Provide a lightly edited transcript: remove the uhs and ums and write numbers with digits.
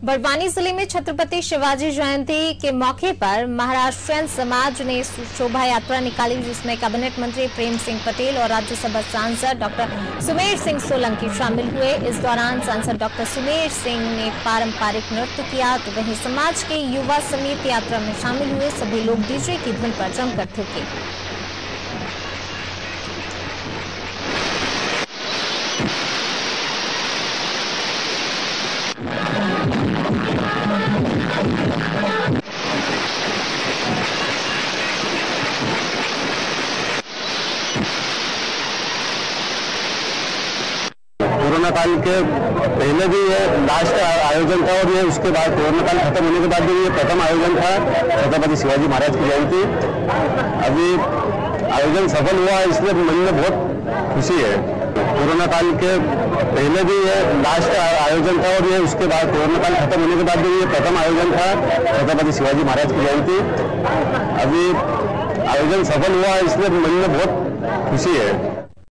बड़वानी जिले में छत्रपति शिवाजी जयंती के मौके पर महाराष्ट्रीयन समाज ने शोभा यात्रा निकाली, जिसमें कैबिनेट मंत्री प्रेम सिंह पटेल और राज्यसभा सांसद डॉक्टर सुमेर सिंह सोलंकी शामिल हुए। इस दौरान सांसद डॉक्टर सुमेर सिंह ने पारंपरिक नृत्य किया, तो वहीं समाज के युवा समेत यात्रा में शामिल हुए सभी लोग डीजे की धुन पर जमकर थूके। कोरोना काल के पहले भी ये लास्ट आयोजन था और ये उसके बाद कोरोना काल खत्म होने के बाद भी ये प्रथम आयोजन था छत्रपति शिवाजी महाराज की जयंती। अभी आयोजन सफल हुआ, इसलिए मन में बहुत खुशी है। कोरोना काल के पहले भी ये लास्ट आयोजन था और ये उसके बाद कोरोना काल खत्म होने के बाद भी ये प्रथम आयोजन था छत्रपति शिवाजी महाराज की जयंती। अभी आयोजन सफल हुआ, इसलिए मन में बहुत खुशी है।